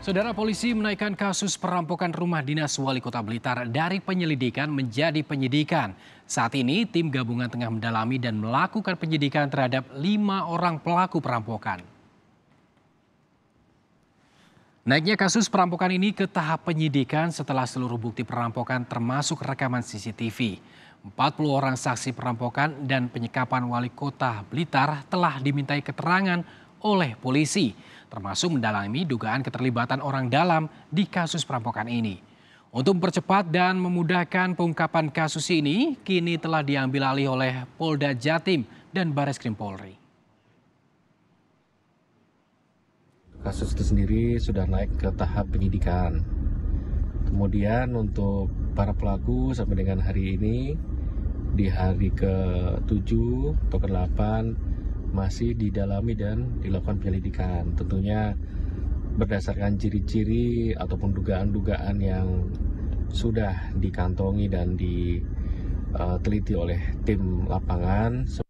Saudara, polisi menaikkan kasus perampokan rumah dinas Wali Kota Blitar dari penyelidikan menjadi penyidikan. Saat ini tim gabungan tengah mendalami dan melakukan penyidikan terhadap 5 orang pelaku perampokan. Naiknya kasus perampokan ini ke tahap penyidikan setelah seluruh bukti perampokan termasuk rekaman CCTV. 40 orang saksi perampokan dan penyekapan Wali Kota Blitar telah dimintai keterangan oleh polisi, termasuk mendalami dugaan keterlibatan orang dalam di kasus perampokan ini. Untuk mempercepat dan memudahkan pengungkapan kasus ini, kini telah diambil alih oleh Polda Jatim dan Bareskrim Polri. Kasus itu sendiri sudah naik ke tahap penyidikan. Kemudian untuk para pelaku sampai dengan hari ini, di hari ke-7 atau ke-8 masih didalami dan dilakukan penyelidikan. Tentunya berdasarkan ciri-ciri ataupun dugaan-dugaan yang sudah dikantongi dan diteliti oleh tim lapangan.